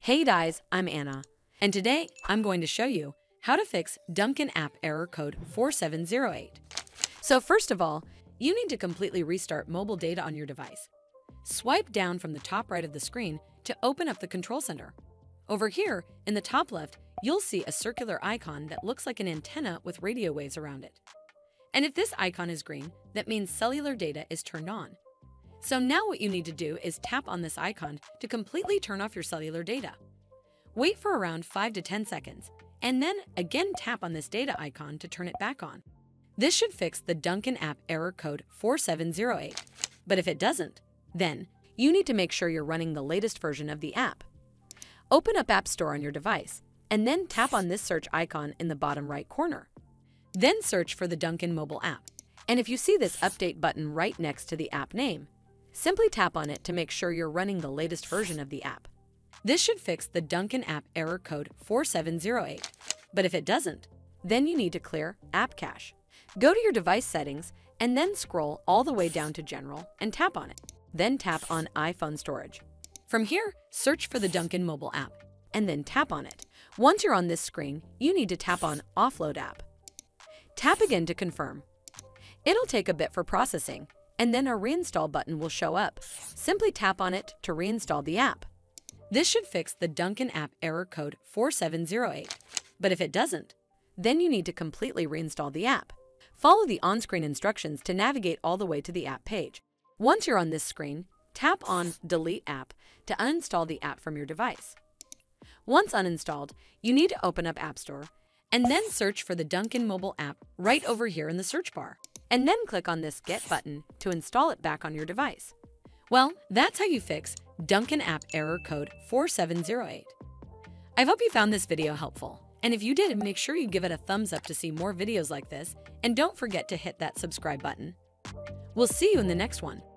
Hey guys, I'm Anna, and today I'm going to show you how to fix Dunkin app error code 4708. So first of all, you need to completely restart mobile data on your device. Swipe down from the top right of the screen to open up the control center. Over here, in the top left, you'll see a circular icon that looks like an antenna with radio waves around it. And if this icon is green, that means cellular data is turned on. So now what you need to do is tap on this icon to completely turn off your cellular data. Wait for around 5 to 10 seconds, and then again tap on this data icon to turn it back on. This should fix the Dunkin app error code 4708. But if it doesn't, then you need to make sure you're running the latest version of the app. Open up App Store on your device, and then tap on this search icon in the bottom right corner. Then search for the Dunkin mobile app. And if you see this update button right next to the app name, simply tap on it to make sure you're running the latest version of the app. This should fix the Dunkin app error code 4708. But if it doesn't, then you need to clear App Cache. Go to your device settings and then scroll all the way down to General and tap on it. Then tap on iPhone Storage. From here, search for the Dunkin mobile app and then tap on it. Once you're on this screen, you need to tap on Offload App. Tap again to confirm. It'll take a bit for processing, and then a reinstall button will show up. Simply tap on it to reinstall the app. This should fix the Dunkin app error code 4708. But if it doesn't, then you need to completely reinstall the app. Follow the on-screen instructions to navigate all the way to the app page. Once you're on this screen, tap on Delete App to uninstall the app from your device. Once uninstalled, you need to open up App Store and then search for the Dunkin mobile app right over here in the search bar. And then click on this Get button to install it back on your device. Well, that's how you fix Dunkin app error code 4708. I hope you found this video helpful, and if you did, make sure you give it a thumbs up to see more videos like this, and don't forget to hit that subscribe button. We'll see you in the next one.